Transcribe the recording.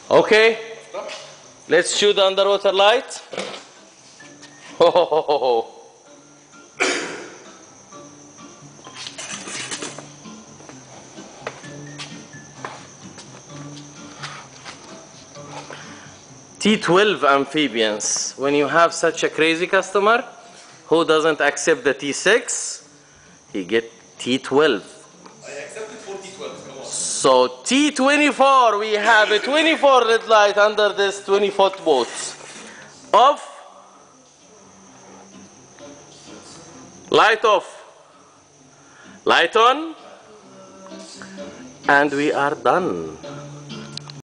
Okay, let's shoot the underwater light. Ho, ho, ho, ho, ho. T12 amphibians. When you have such a crazy customer who doesn't accept the T6, he get T12. I accepted for T12, come on. So T24, we have a 24 red light under this 20-foot boat. Off. Light off. Light on. And we are done.